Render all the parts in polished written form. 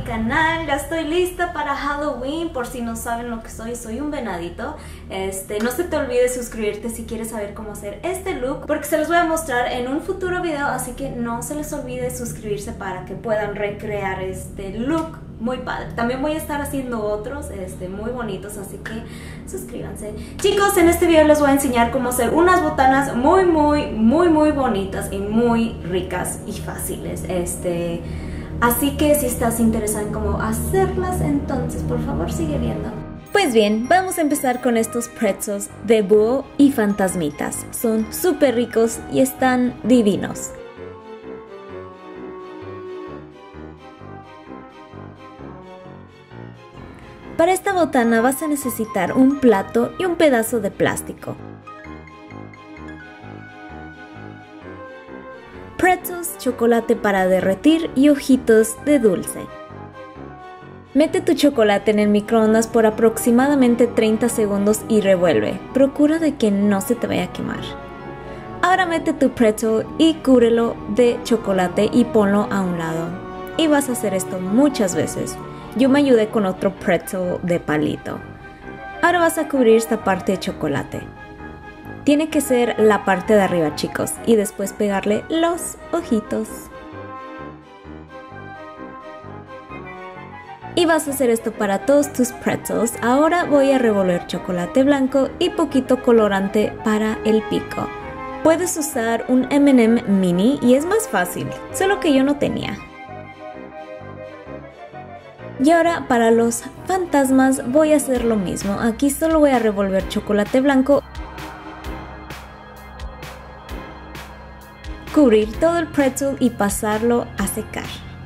canal. Ya estoy lista para Halloween. Por si no saben lo que soy un venadito. No se te olvide suscribirte si quieres saber cómo hacer este look, porque se los voy a mostrar en un futuro video, así que no se les olvide suscribirse para que puedan recrear este look muy padre. También voy a estar haciendo otros muy bonitos, así que suscríbanse. Chicos, en este video les voy a enseñar cómo hacer unas botanas muy bonitas y muy ricas y fáciles. Así que si estás interesado en cómo hacerlas, entonces por favor sigue viendo. Pues bien, vamos a empezar con estos pretzels de búho y fantasmitas. Son súper ricos y están divinos. Para esta botana vas a necesitar un plato y un pedazo de plástico. Pretzels, chocolate para derretir y ojitos de dulce. Mete tu chocolate en el microondas por aproximadamente 30 segundos y revuelve. Procura de que no se te vaya a quemar. Ahora mete tu pretzel y cúbrelo de chocolate y ponlo a un lado. Y vas a hacer esto muchas veces. Yo me ayudé con otro pretzel de palito. Ahora vas a cubrir esta parte de chocolate. Tiene que ser la parte de arriba, chicos, y después pegarle los ojitos. Y vas a hacer esto para todos tus pretzels. Ahora voy a revolver chocolate blanco y poquito colorante para el pico. Puedes usar un M&M mini y es más fácil, solo que yo no tenía. Y ahora para los fantasmas voy a hacer lo mismo. Aquí solo voy a revolver chocolate blanco, cubrir todo el pretzel y pasarlo a secar.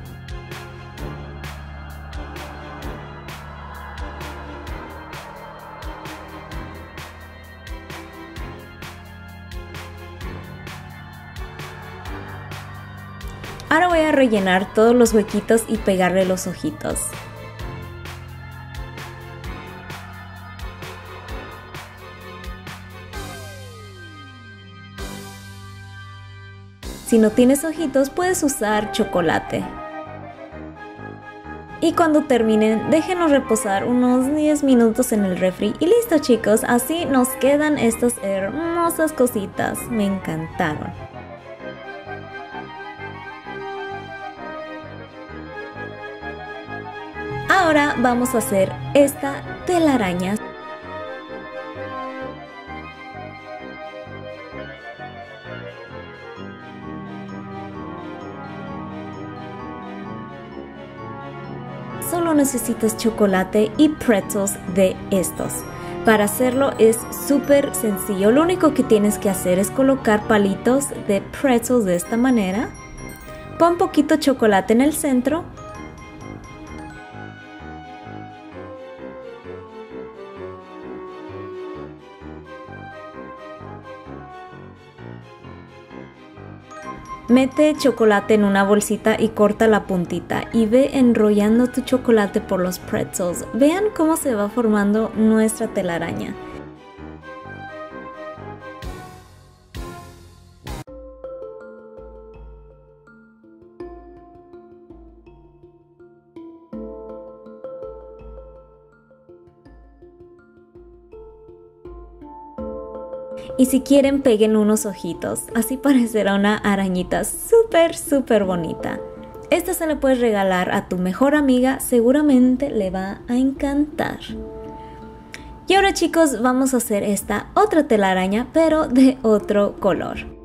Ahora voy a rellenar todos los huequitos y pegarle los ojitos. Si no tienes ojitos, puedes usar chocolate. Y cuando terminen, déjenlos reposar unos 10 minutos en el refri. Y listo, chicos, así nos quedan estas hermosas cositas. Me encantaron. Ahora vamos a hacer esta telaraña. Solo necesitas chocolate y pretzels de estos. Para hacerlo es súper sencillo. Lo único que tienes que hacer es colocar palitos de pretzels de esta manera. Pon poquito chocolate en el centro. Mete chocolate en una bolsita y corta la puntita y ve enrollando tu chocolate por los pretzels. Vean cómo se va formando nuestra telaraña. Y si quieren, peguen unos ojitos, así parecerá una arañita súper bonita. Esta se la puedes regalar a tu mejor amiga, seguramente le va a encantar. Y ahora, chicos, vamos a hacer esta otra telaraña, pero de otro color.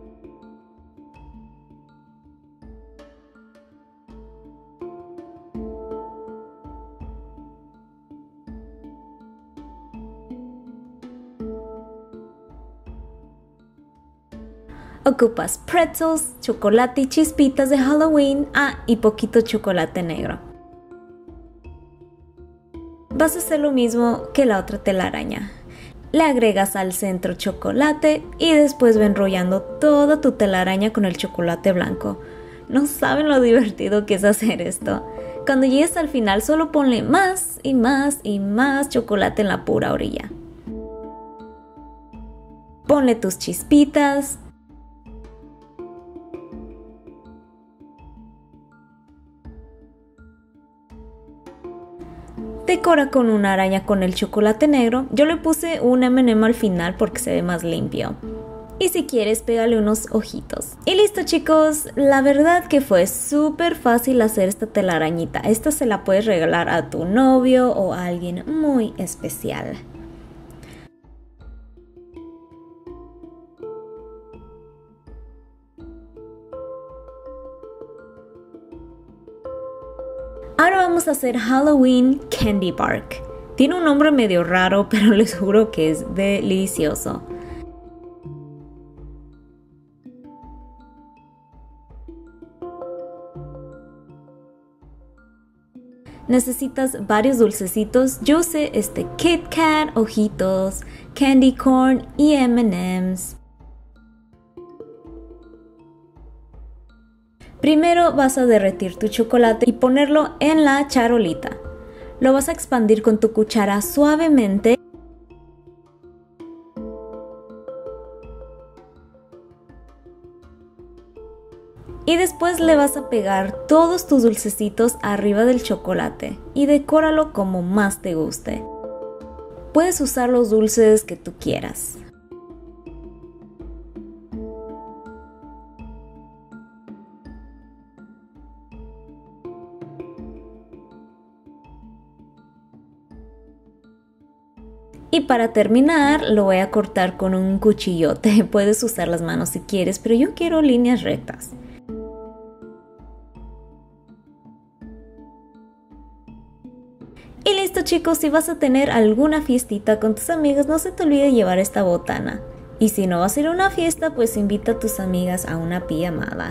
Ocupas pretzels, chocolate y chispitas de Halloween, y poquito chocolate negro. Vas a hacer lo mismo que la otra telaraña. Le agregas al centro chocolate y después va enrollando toda tu telaraña con el chocolate blanco. No saben lo divertido que es hacer esto. Cuando llegues al final, solo ponle más y más y más chocolate en la pura orilla. Ponle tus chispitas. Decora con una araña con el chocolate negro. Yo le puse un M&M al final porque se ve más limpio. Y si quieres, pégale unos ojitos. Y listo, chicos. La verdad que fue súper fácil hacer esta telarañita. Esta se la puedes regalar a tu novio o a alguien muy especial. Ahora vamos a hacer Halloween Candy Bark. Tiene un nombre medio raro, pero les juro que es delicioso. Necesitas varios dulcecitos. Yo usé Kit Kat, ojitos, candy corn y M&M's. Primero vas a derretir tu chocolate y ponerlo en la charolita. Lo vas a expandir con tu cuchara suavemente. Y después le vas a pegar todos tus dulcecitos arriba del chocolate y decóralo como más te guste. Puedes usar los dulces que tú quieras. Y para terminar lo voy a cortar con un cuchillote. Puedes usar las manos si quieres, pero yo quiero líneas rectas. Y listo, chicos, si vas a tener alguna fiestita con tus amigas, no se te olvide llevar esta botana. Y si no vas a ir a una fiesta, pues invita a tus amigas a una pijamada.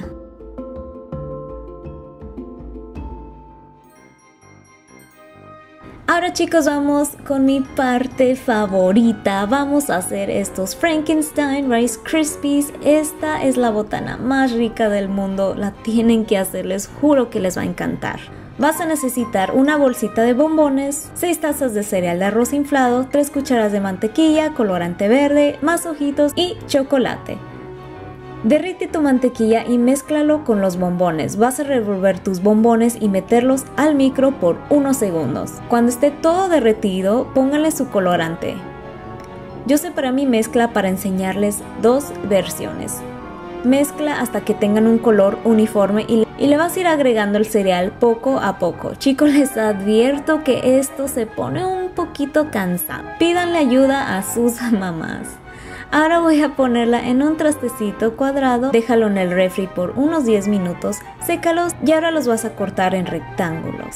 Ahora, chicos, vamos con mi parte favorita. Vamos a hacer estos Frankenstein Rice Krispies. Esta es la botana más rica del mundo. La tienen que hacer, les juro que les va a encantar. Vas a necesitar una bolsita de bombones, 6 tazas de cereal de arroz inflado, 3 cucharadas de mantequilla, colorante verde, más ojitos y chocolate. Derrite tu mantequilla y mézclalo con los bombones. Vas a revolver tus bombones y meterlos al micro por unos segundos. Cuando esté todo derretido, pónganle su colorante. Yo separé mi mezcla para enseñarles 2 versiones. Mezcla hasta que tengan un color uniforme y le vas a ir agregando el cereal poco a poco. Chicos, les advierto que esto se pone un poquito cansado. Pídanle ayuda a sus mamás. Ahora voy a ponerla en un trastecito cuadrado, déjalo en el refri por unos 10 minutos, sécalos y ahora los vas a cortar en rectángulos.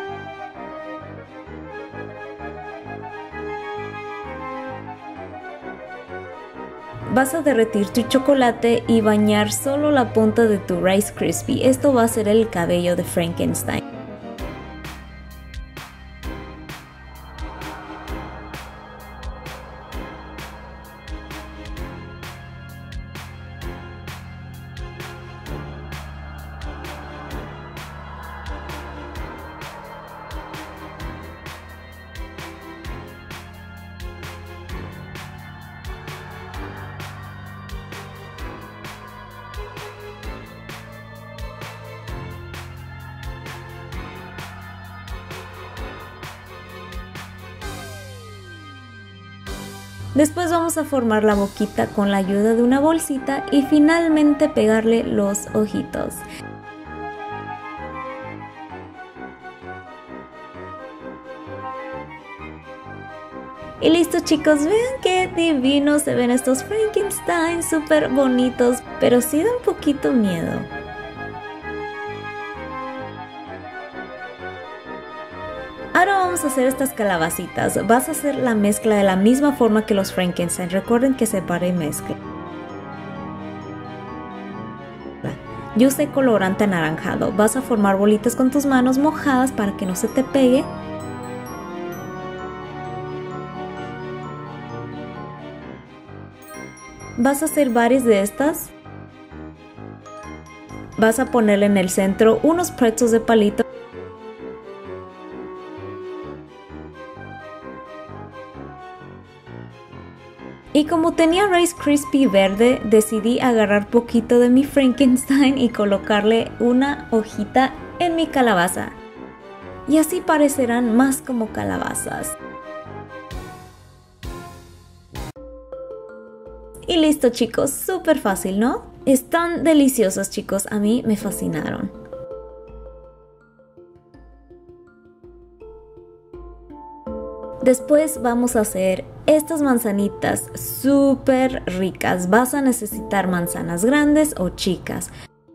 Vas a derretir tu chocolate y bañar solo la punta de tu Rice Krispie. Esto va a ser el cabello de Frankenstein. Después vamos a formar la boquita con la ayuda de una bolsita y finalmente pegarle los ojitos. Y listo, chicos, vean qué divinos se ven estos Frankenstein, súper bonitos, pero sí da un poquito miedo. Ahora vamos a hacer estas calabacitas. Vas a hacer la mezcla de la misma forma que los Frankenstein. Recuerden que separe y mezcle. Yo usé colorante anaranjado. Vas a formar bolitas con tus manos mojadas para que no se te pegue. Vas a hacer varias de estas. Vas a ponerle en el centro unos pretzels de palito. Y como tenía Rice Krispie verde, decidí agarrar poquito de mi Frankenstein y colocarle una hojita en mi calabaza. y así parecerán más como calabazas. Y listo chicos, súper fácil, ¿no? Están deliciosos chicos, a mí me fascinaron. Después vamos a hacer estas manzanitas súper ricas. Vas a necesitar manzanas grandes o chicas.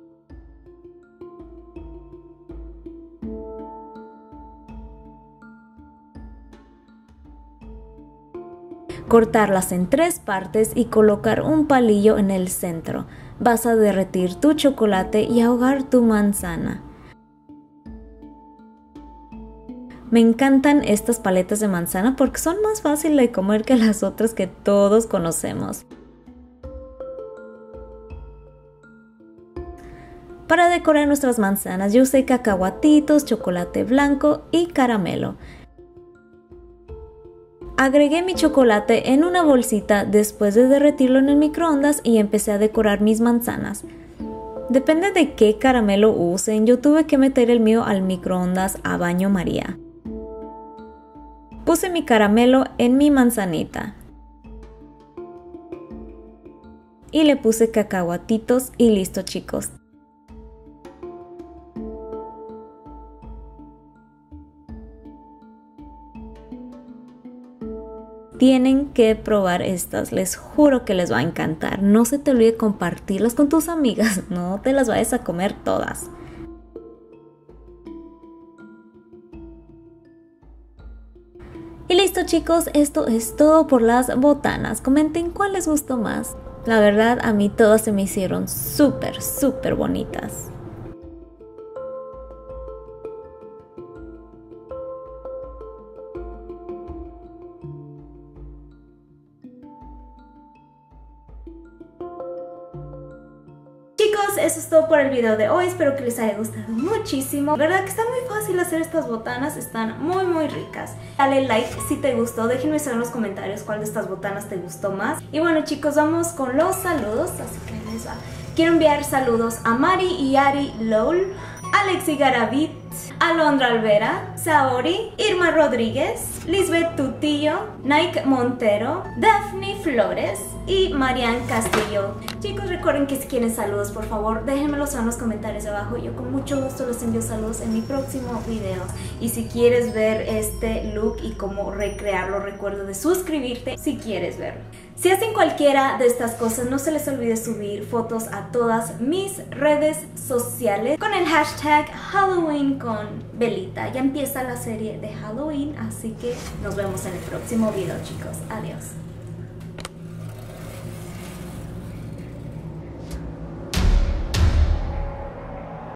Cortarlas en 3 partes y colocar un palillo en el centro. Vas a derretir tu chocolate y ahogar tu manzana. Me encantan estas paletas de manzana porque son más fáciles de comer que las otras que todos conocemos. Para decorar nuestras manzanas yo usé cacahuatitos, chocolate blanco y caramelo. Agregué mi chocolate en una bolsita después de derretirlo en el microondas y empecé a decorar mis manzanas. Depende de qué caramelo usen, yo tuve que meter el mío al microondas a baño María. Puse mi caramelo en mi manzanita. Y le puse cacahuatitos y listo chicos. Tienen que probar estas, les juro que les va a encantar. No se te olvide compartirlas con tus amigas, no te las vayas a comer todas. Y listo chicos, esto es todo por las botanas. Comenten cuál les gustó más. La verdad a mí todas se me hicieron súper bonitas. Chicos, eso es todo por el video de hoy, espero que les haya gustado muchísimo. La verdad que está muy fácil hacer estas botanas, están muy ricas. Dale like si te gustó, déjenme saber en los comentarios cuál de estas botanas te gustó más. Y bueno chicos, vamos con los saludos, así que ahí les va. Quiero enviar saludos a Mari y Ari Lol, Alexi Garavit, Alondra Alvera, Saori, Irma Rodríguez, Lisbeth Tutillo, Nike Montero, Daphne Flores y Marian Castillo. Chicos, recuerden que si quieren saludos, por favor, déjenmelos en los comentarios de abajo. Yo con mucho gusto les envío saludos en mi próximo video. Y si quieres ver este look y cómo recrearlo, recuerda de suscribirte si quieres verlo. Si hacen cualquiera de estas cosas, no se les olvide subir fotos a todas mis redes sociales con el hashtag Halloween con Belita. Ya empieza la serie de Halloween, así que nos vemos en el próximo video, chicos. Adiós.